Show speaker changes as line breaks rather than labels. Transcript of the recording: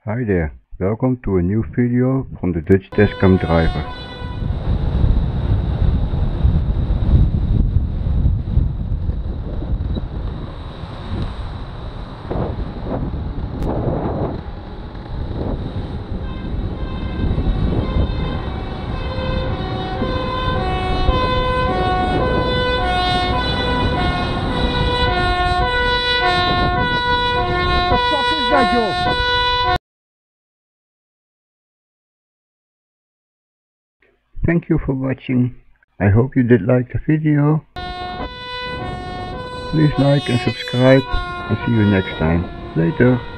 Hi there, welcome to a new video from the Dutch Dashcam driver.
What the fuck is that, joh?
Thank you for watching. I hope you did like the video. Please like and subscribe and see you next time. Later.